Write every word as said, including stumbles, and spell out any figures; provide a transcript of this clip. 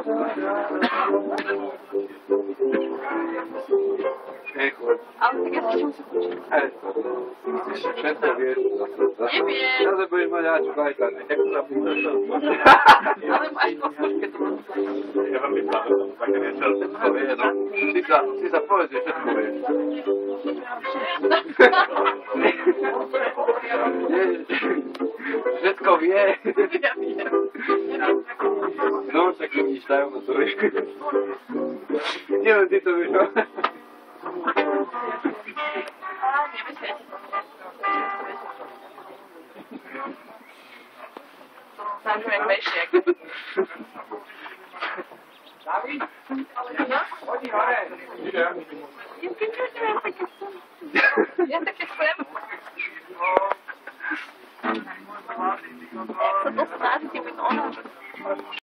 Ale tak ja sa čo musím počuť. Hej, všetko vieš. Neviem. Zase budeš mať ačku aj tak, jak to zapíšeš. Ale až po fúške to mám. Ja vám vypadám také niečo. Všetko vie, no. Ty sa, ty sa povedz, že všetko vieš. Všetko vie. Ja viem. No, tak vidíš, tam to vieš. Nielen ty to vieš. Zážu jak vešiek. David? No? Chodí hore. Ja také chcem. Jak sa to snaží, mi to ona.